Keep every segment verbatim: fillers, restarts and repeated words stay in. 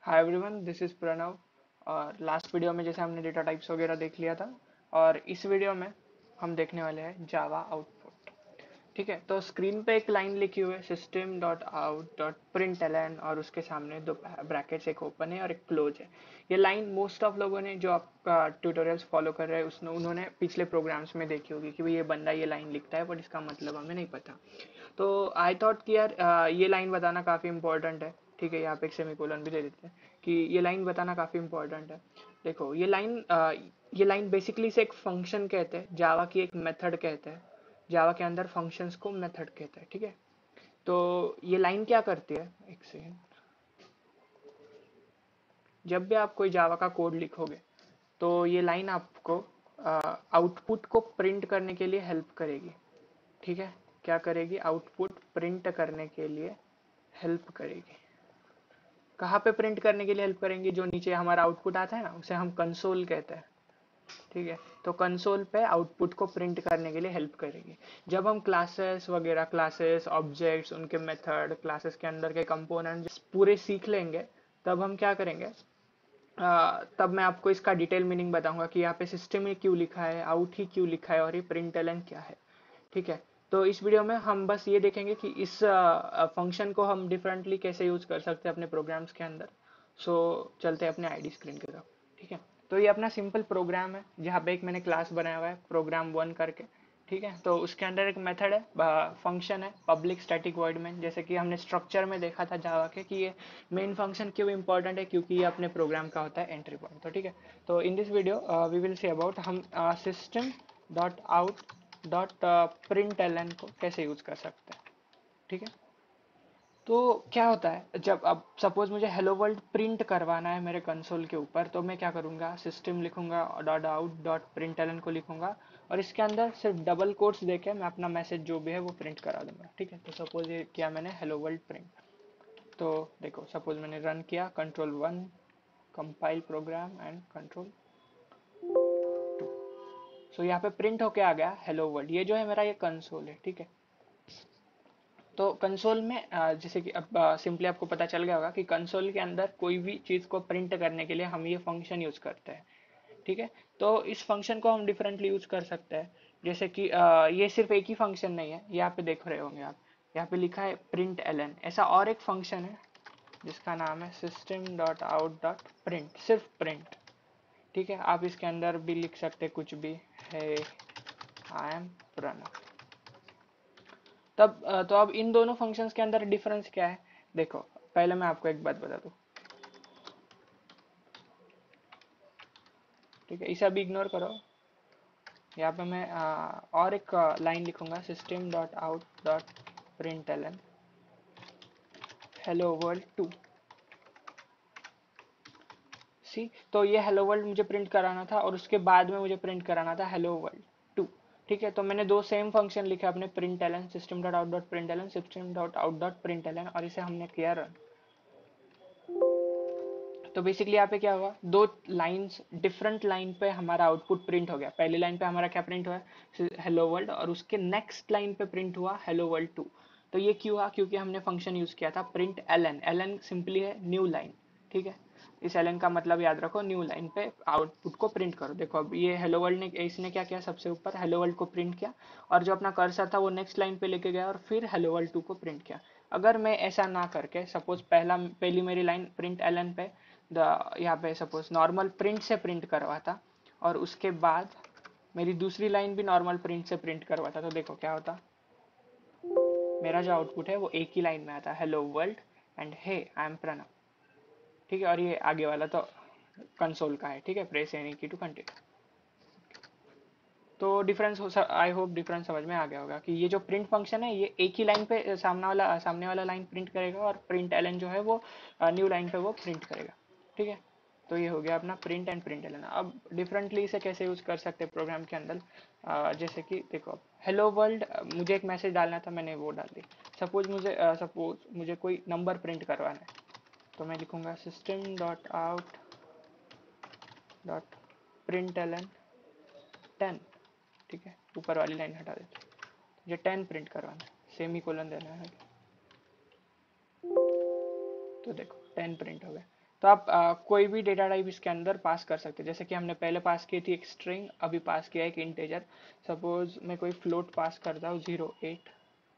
Hi everyone, this is Pranav. और last video में जैसे हमने डेटा टाइप्स वगैरह देख लिया था, और इस वीडियो में हम देखने वाले हैं जावा आउटपुट। ठीक है, तो स्क्रीन पे एक लाइन लिखी हुई है system dot out dot print ln, और उसके सामने दो ब्रैकेट्स, एक ओपन है और एक क्लोज है। ये लाइन मोस्ट ऑफ लोगों ने जो आपका ट्यूटोरियल्स फॉलो कर रहे हैं उसने उन्होंने पिछले प्रोग्राम्स में देखी होगी कि भाई ये बंदा ये लाइन लिखता है, बट इसका मतलब हमें नहीं पता। तो आई थॉट कि यार अ, ये लाइन बताना काफ़ी इंपॉर्टेंट है। ठीक है, यहाँ पे एक सेमीकोलन भी दे देते हैं कि ये लाइन बताना काफ़ी इंपॉर्टेंट है। देखो, ये लाइन ये लाइन बेसिकली से एक फंक्शन कहते हैं, जावा की एक मेथड कहते हैं। जावा के अंदर फंक्शंस को मेथड कहते हैं। ठीक है, तो ये लाइन क्या करती है, एक सेकेंड। जब भी आप कोई जावा का कोड लिखोगे तो ये लाइन आपको आउटपुट को प्रिंट करने के लिए हेल्प करेगी। ठीक है, क्या करेगी? आउटपुट प्रिंट करने के लिए हेल्प करेगी। कहाँ पे प्रिंट करने के लिए हेल्प करेंगी? जो नीचे हमारा आउटपुट आता है ना, उसे हम कंसोल कहते हैं। ठीक है, तो कंसोल पे आउटपुट को प्रिंट करने के लिए हेल्प करेगी। जब हम क्लासेस वगैरह, क्लासेस, ऑब्जेक्ट्स, उनके मेथड, क्लासेस के अंदर के कंपोनेंट पूरे सीख लेंगे, तब हम क्या करेंगे? आ, तब मैं आपको इसका डिटेल मीनिंग बताऊंगा कि यहाँ पे सिस्टम में क्यों लिखा है, आउट ही क्यों लिखा है, और ये प्रिंट एलन क्या है। ठीक है, तो इस वीडियो में हम बस ये देखेंगे कि इस फंक्शन को हम डिफरेंटली कैसे यूज कर सकते हैं अपने प्रोग्राम्स के अंदर। सो so, चलते हैं अपने आईडी स्क्रीन की तरफ। ठीक है, तो ये अपना सिंपल प्रोग्राम है जहाँ पे एक मैंने क्लास बनाया हुआ है प्रोग्राम वन करके। ठीक है, तो उसके अंदर एक मेथड है, फंक्शन है पब्लिक स्टैटिक वॉइड मेन। जैसे कि हमने स्ट्रक्चर में देखा था जावा के कि ये मेन फंक्शन क्यों इंपॉर्टेंट है, क्योंकि ये अपने प्रोग्राम का होता है एंट्री पॉइंट। तो ठीक है, तो in this video we will see about हम system dot out dot print ln को कैसे यूज कर सकते हैं। ठीक है, तो क्या होता है, जब अब सपोज मुझे हेलो वर्ल्ड प्रिंट करवाना है मेरे कंसोल के ऊपर, तो मैं क्या करूंगा? सिस्टम लिखूंगा, dot out dot print ln को लिखूंगा, और इसके अंदर सिर्फ डबल कोट्स देके मैं अपना मैसेज जो भी है वो प्रिंट करा दूंगा। ठीक है, तो सपोज ये किया मैंने हेलो वर्ल्ड प्रिंट। तो देखो, सपोज मैंने रन किया, control one, compile program and control two. So यहाँ पे प्रिंट होके आ गया हेलो वर्ल्ड। ये जो है मेरा ये कंसोल है। ठीक है, तो कंसोल में अ, जैसे कि अब सिंपली आपको पता चल गया होगा कि कंसोल के अंदर कोई भी चीज को प्रिंट करने के लिए हम ये फंक्शन यूज करते हैं। ठीक है, तो इस फंक्शन को हम डिफरेंटली यूज कर सकते हैं। जैसे कि अ, ये सिर्फ एक ही फंक्शन नहीं है, यहाँ पे देख रहे होंगे आप, यहाँ पे लिखा है प्रिंट एलन। ऐसा और एक फंक्शन है जिसका नाम है system dot out dot print, सिर्फ प्रिंट। ठीक है, आप इसके अंदर भी लिख सकते हैं कुछ भी है, आई एम प्रणव। तब अ, तो अब इन दोनों फंक्शंस के अंदर डिफरेंस क्या है? देखो, पहले मैं आपको एक बात बता दूं। ठीक है, इसे अभी इग्नोर करो। यहाँ पे मैं अ, और एक लाइन लिखूंगा, system dot out dot print ln hello world two. See, तो ये हेलो वर्ल्ड मुझे प्रिंट कराना था, और उसके बाद में मुझे प्रिंट कराना था हेलो वर्ल्ड टू। ठीक है, तो मैंने दो सेम फंक्शन लिखे अपने, print ln, system dot out dot print ln, system dot out dot print ln, और इसे हमने किया रन। तो बेसिकली यहाँ पे क्या हुआ, दो लाइंस, डिफरेंट लाइन पे हमारा आउटपुट प्रिंट हो गया। पहली लाइन पे हमारा क्या प्रिंट हुआ? हेलो वर्ल्ड, और उसके नेक्स्ट लाइन पे प्रिंट हुआ हेलो वर्ल्ड टू। तो ये क्यों हुआ? क्योंकि हमने फंक्शन यूज किया था प्रिंट एलन। एलन सिंपली है न्यू लाइन। ठीक है, इस एलन का मतलब याद रखो, न्यू लाइन पे आउटपुट को प्रिंट करो। देखो, अब ये हेलो वर्ल्ड ने, इसने क्या किया, सबसे ऊपर हेलो वर्ल्ड को प्रिंट किया, और जो अपना कर्सर था वो नेक्स्ट लाइन पे लेके गया, और फिर हेलो वर्ल्ड टू को प्रिंट किया। अगर मैं ऐसा ना करके, सपोज पहला पहली मेरी लाइन प्रिंट एलन पे यहाँ पे सपोज नॉर्मल प्रिंट से प्रिंट करवाता, और उसके बाद मेरी दूसरी लाइन भी नॉर्मल प्रिंट से प्रिंट करवाता, तो देखो क्या होता, मेरा जो आउटपुट है वो एक ही लाइन में आता, hello world and hey I am Pranav. ठीक है, और ये आगे वाला तो कंसोल का है। ठीक है, press any key to continue. तो डिफरेंस हो, आई होप डिफरेंस समझ में आ गया होगा कि ये जो प्रिंट फंक्शन है ये एक ही लाइन पे सामने वाला सामने वाला लाइन प्रिंट करेगा, और प्रिंट एलन जो है वो न्यू लाइन पे वो प्रिंट करेगा। ठीक है, तो ये हो गया अपना प्रिंट एंड प्रिंट एलन। अब डिफरेंटली इसे कैसे यूज कर सकते हैं प्रोग्राम के अंदर? अ, जैसे कि देखो, हेलो वर्ल्ड, मुझे एक मैसेज डालना था, मैंने वो डाल दी। सपोज मुझे सपोज मुझे कोई नंबर प्रिंट करवाना है, तो मैं लिखूंगा system dot out dot print ln ten. ठीक है, ऊपर वाली लाइन हटा देते, मुझे टेन प्रिंट करवाना है, सेमी कोलन देना है। तो देखो टेन प्रिंट हो गया। तो आप आ, कोई भी डेटा टाइप इसके अंदर पास कर सकते हैं, जैसे कि हमने पहले पास की थी एक स्ट्रिंग, अभी पास किया एक इंटेजर। सपोज मैं कोई फ्लोट पास करता हूँ जीरो एट,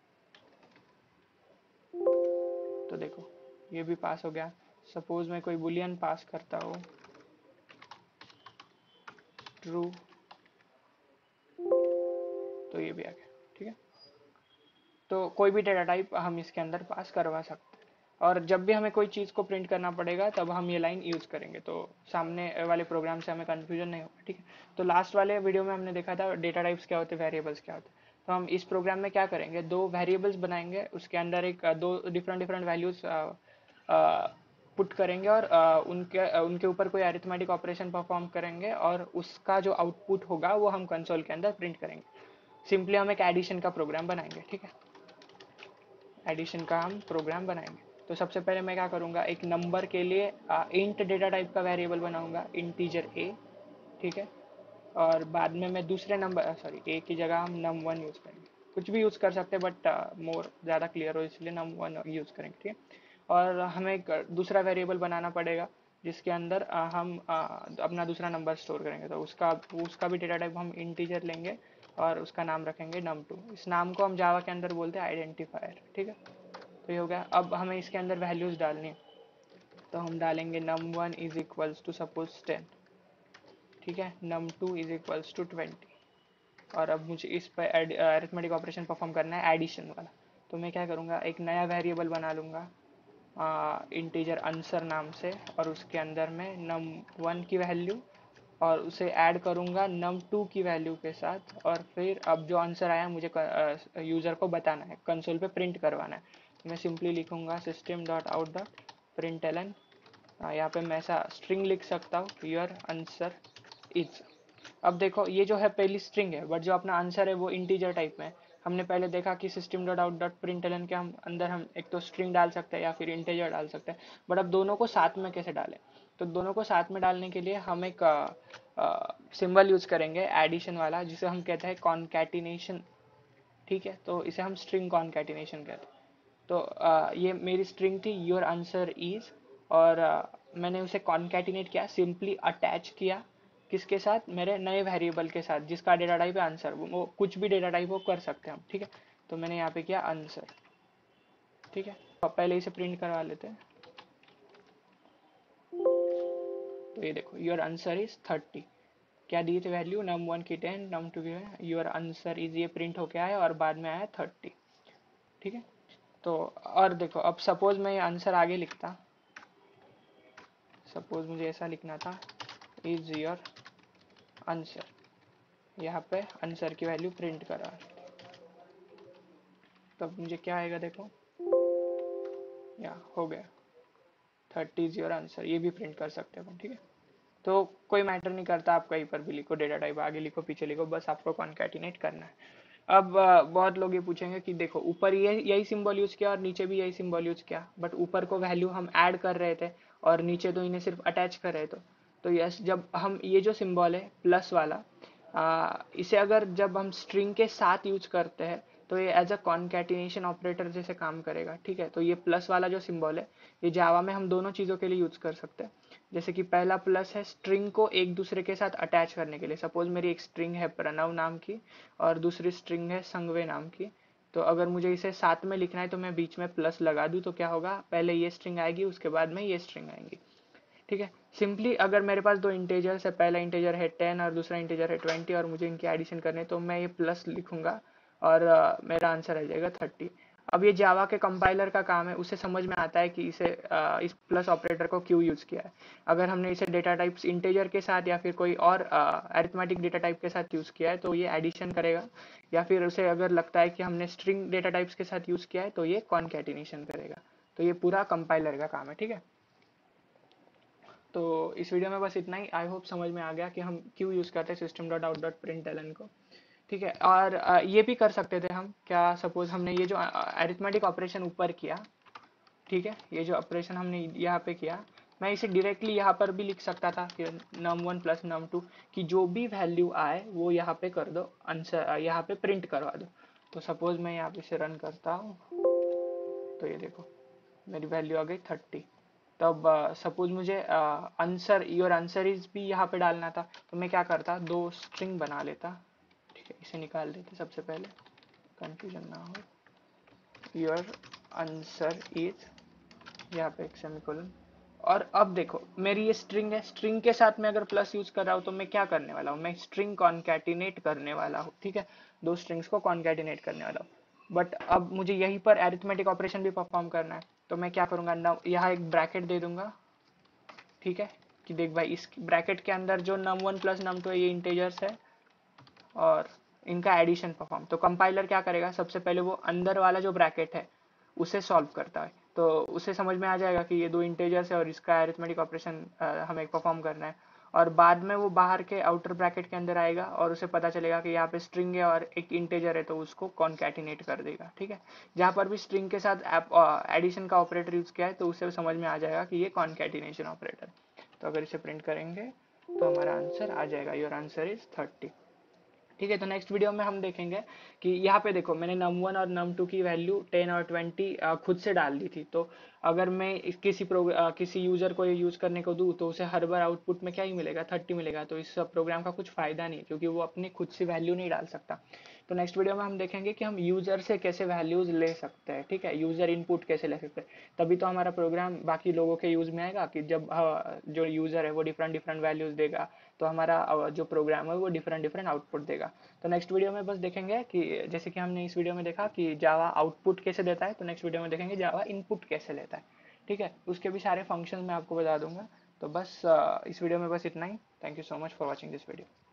तो देखो ये भी पास हो गया। सपोज मैं कोई बुलियन पास करता हूँ ट्रू, तो ये भी आ गया। ठीक है, तो कोई भी डेटा टाइप हम इसके अंदर पास करवा सकते हैं, और जब भी हमें कोई चीज़ को प्रिंट करना पड़ेगा तब हम ये लाइन यूज़ करेंगे, तो सामने वाले प्रोग्राम से हमें कन्फ्यूजन नहीं होगा। ठीक है, तो लास्ट वाले वीडियो में हमने देखा था डेटा टाइप्स क्या होते हैं, वेरिएबल्स क्या होते हैं। तो हम इस प्रोग्राम में क्या करेंगे, दो वेरिएबल्स बनाएंगे, उसके अंदर एक दो डिफरेंट डिफरेंट वैल्यूज पुट करेंगे, और uh, उनके uh, उनके ऊपर कोई अरिथमेटिक ऑपरेशन परफॉर्म करेंगे, और उसका जो आउटपुट होगा वो हम कंसोल के अंदर प्रिंट करेंगे। सिंपली हम एक एडिशन का प्रोग्राम बनाएंगे। ठीक है, एडिशन का हम प्रोग्राम बनाएंगे। तो सबसे पहले मैं क्या करूंगा, एक नंबर के लिए इंट डेटा टाइप का वेरिएबल बनाऊंगा, इंटीजर ए। ठीक है, और बाद में मैं दूसरे नंबर, सॉरी ए की जगह हम नम वन यूज़ करेंगे, कुछ भी यूज़ कर सकते हैं बट मोर ज़्यादा क्लियर हो इसलिए नम वन यूज़ करेंगे। ठीक है, और हमें एक दूसरा वेरिएबल बनाना पड़ेगा जिसके अंदर आ, हम आ, अपना दूसरा नंबर स्टोर करेंगे, तो उसका उसका भी डेटा टाइप हम इंटीजर लेंगे और उसका नाम रखेंगे नम टू। इस नाम को हम जावा के अंदर बोलते हैं आइडेंटिफायर। ठीक है, तो ये हो गया। अब हमें इसके अंदर वैल्यूज डालनी है, तो हम डालेंगे num one is equals to suppose ten. ठीक है, num two is equals to twenty, और अब मुझे इस पर अरिथमेटिक ऑपरेशन परफॉर्म करना है एडिशन वाला। तो मैं क्या करूँगा, एक नया वेरिएबल बना लूँगा इंटीजर आंसर नाम से, और उसके अंदर में नम वन की वैल्यू और उसे ऐड करूँगा नम टू की वैल्यू के साथ, और फिर अब जो आंसर आया मुझे यूज़र को बताना है, कंसोल पे प्रिंट करवाना है। मैं सिंपली लिखूँगा system dot out dot print l n, यहाँ पे मैं ऐसा स्ट्रिंग लिख सकता हूँ, योर आंसर इज। अब देखो ये जो है पहली स्ट्रिंग है, बट जो अपना आंसर है वो इंटीजर टाइप में है। हमने पहले देखा कि system dot out dot print l n के हम अंदर हम एक तो स्ट्रिंग डाल सकते हैं या फिर इंटीजर डाल सकते हैं, बट अब दोनों को साथ में कैसे डालें। तो दोनों को साथ में डालने के लिए हम एक सिंबल यूज करेंगे एडिशन वाला, जिसे हम कहते हैं कॉन्कैटिनेशन। ठीक है, तो इसे हम स्ट्रिंग कॉन्कैटिनेशन कहते हैं। तो आ, ये मेरी स्ट्रिंग थी योर आंसर इज, और आ, मैंने उसे कॉन्कैटिनेट किया, सिंपली अटैच किया किसके साथ, मेरे नए वेरिएबल के साथ जिसका डेटा टाइप है आंसर। वो कुछ भी डेटा टाइप वो कर सकते हैं हम। ठीक है, तो मैंने यहाँ पे किया आंसर। ठीक है, तो पहले इसे प्रिंट करवा लेते हैं। तो ये देखो योर आंसर इज थर्टी, क्या दी थी वैल्यू, नम वन की टेन, नम टू की, योर आंसर इज ये प्रिंट होके आया और बाद में आया थर्टी। ठीक है, तो और देखो अब सपोज मैं ये आंसर आगे लिखता, सपोज मुझे ऐसा लिखना था, इज योर आंसर, यहाँ पे आंसर की वैल्यू प्रिंट करा, तब मुझे क्या आएगा देखो, या हो गया थर्टी इज योर आंसर, ये भी प्रिंट कर सकते हैं। ठीक है, तो कोई मैटर नहीं करता, आप कहीं पर भी लिखो डेटा टाइप, आगे लिखो पीछे लिखो, बस आपको कॉन्कैटिनेट करना है। अब अ, बहुत लोग ये पूछेंगे कि देखो ऊपर ये यही सिंबल यूज किया और नीचे भी यही सिंबल यूज किया, बट ऊपर को वैल्यू हम ऐड कर रहे थे और नीचे तो इन्हें सिर्फ अटैच कर रहे थे। तो यस, जब हम ये जो सिंबल है प्लस वाला, आ, इसे अगर जब हम स्ट्रिंग के साथ यूज करते हैं तो ये एज अ कॉन्कैटिनेशन ऑपरेटर जैसे काम करेगा। ठीक है, तो ये प्लस वाला जो सिंबल है ये जावा में हम दोनों चीज़ों के लिए यूज कर सकते हैं। जैसे कि पहला प्लस है स्ट्रिंग को एक दूसरे के साथ अटैच करने के लिए, सपोज मेरी एक स्ट्रिंग है प्रणव नाम की और दूसरी स्ट्रिंग है संगवे नाम की, तो अगर मुझे इसे साथ में लिखना है तो मैं बीच में प्लस लगा दूं, तो क्या होगा, पहले ये स्ट्रिंग आएगी उसके बाद में ये स्ट्रिंग आएंगी। ठीक है, सिंपली अगर मेरे पास दो इंटेजर्स है, पहला इंटेजर है टेन और दूसरा इंटेजर है ट्वेंटी, और मुझे इनकी एडिशन करनी है, तो मैं ये प्लस लिखूंगा और uh, मेरा आंसर आ जाएगा थर्टी। अब ये जावा के कंपाइलर का काम है, उसे समझ में आता है कि इसे uh, इस प्लस ऑपरेटर को क्यों यूज किया है। अगर हमने इसे डेटा टाइप्स इंटेजर के साथ या फिर कोई और अरिथमेटिक डेटा टाइप के साथ यूज किया है तो ये एडिशन करेगा, या फिर उसे अगर लगता है कि हमने स्ट्रिंग डेटा टाइप्स के साथ यूज किया है तो ये कॉन्कैटिनेशन करेगा। तो ये पूरा कंपाइलर का काम है। ठीक है, तो इस वीडियो में बस इतना ही। आई होप समझ में आ गया कि हम क्यों यूज़ करते हैं system dot out dot print ln को। ठीक है, और अ, ये भी कर सकते थे हम, क्या सपोज हमने ये जो अरिथमेटिक ऑपरेशन ऊपर किया, ठीक है, ये जो ऑपरेशन हमने यहाँ पे किया, मैं इसे डायरेक्टली यहाँ पर भी लिख सकता था कि num one plus num two की जो भी वैल्यू आए वो यहाँ पे कर दो, आंसर यहाँ पे प्रिंट करवा दो। तो सपोज मैं यहाँ पे इसे रन करता हूँ, तो ये देखो मेरी वैल्यू आ गई थर्टी। तब सपोज मुझे आंसर योर आंसर इज भी यहाँ पे डालना था, तो मैं क्या करता, दो स्ट्रिंग बना लेता। ठीक है, इसे निकाल देते सबसे पहले, कंफ्यूजन ना हो। योर आंसर इज, यहाँ पे एक सेमीकोलन। और अब देखो मेरी ये स्ट्रिंग है, स्ट्रिंग के साथ में अगर प्लस यूज कर रहा हूँ तो मैं क्या करने वाला हूँ, मैं स्ट्रिंग कॉन्कैटिनेट करने वाला हूँ। ठीक है, दो स्ट्रिंग्स को कॉन्कैटिनेट करने वाला हूँ। बट अब मुझे यहीं पर अरिथमेटिक ऑपरेशन भी परफॉर्म करना है, तो मैं क्या करूंगा, यहाँ एक ब्रैकेट दे दूंगा। ठीक है, कि देख भाई इस ब्रैकेट के अंदर जो num one plus num two है ये इंटेजर्स है और इनका एडिशन परफॉर्म। तो कंपाइलर क्या करेगा, सबसे पहले वो अंदर वाला जो ब्रैकेट है उसे सॉल्व करता है, तो उसे समझ में आ जाएगा कि ये दो इंटेजर्स है और इसका अरिथमेटिक ऑपरेशन हमें परफॉर्म करना है। और बाद में वो बाहर के आउटर ब्रैकेट के अंदर आएगा और उसे पता चलेगा कि यहाँ पे स्ट्रिंग है और एक इंटेजर है, तो उसको कॉन्कैटिनेट कर देगा। ठीक है, जहाँ पर भी स्ट्रिंग के साथ एडिशन का ऑपरेटर यूज किया है तो उसे समझ में आ जाएगा कि ये कॉन्कैटिनेशन ऑपरेटर। तो अगर इसे प्रिंट करेंगे तो हमारा आंसर आ जाएगा, योर आंसर इज थर्टी। ठीक है, तो नेक्स्ट वीडियो में हम देखेंगे कि यहाँ पे देखो मैंने नम वन और नम टू की वैल्यू टेन और ट्वेंटी खुद से डाल दी थी। तो अगर मैं किसी प्रोग्राम किसी यूजर को ये यूज करने को दूँ तो उसे हर बार आउटपुट में क्या ही मिलेगा, थर्टी मिलेगा। तो इस प्रोग्राम का कुछ फायदा नहीं, क्योंकि वो अपनी खुद से वैल्यू नहीं डाल सकता। तो नेक्स्ट वीडियो में हम देखेंगे कि हम यूजर से कैसे वैल्यूज ले सकते हैं। ठीक है, यूजर इनपुट कैसे ले सकते हैं, तभी तो हमारा प्रोग्राम बाकी लोगों के यूज में आएगा। कि जब जो यूजर है वो डिफरेंट डिफरेंट वैल्यूज देगा तो हमारा जो प्रोग्राम है वो डिफरेंट डिफरेंट आउटपुट देगा। तो नेक्स्ट वीडियो में बस देखेंगे कि जैसे कि हमने इस वीडियो में देखा कि जावा आउटपुट कैसे देता है, तो नेक्स्ट वीडियो में देखेंगे जावा इनपुट कैसे लेता है। ठीक है, उसके भी सारे फंक्शन मैं आपको बता दूंगा। तो बस इस वीडियो में बस इतना ही। Thank you so much for watching this video.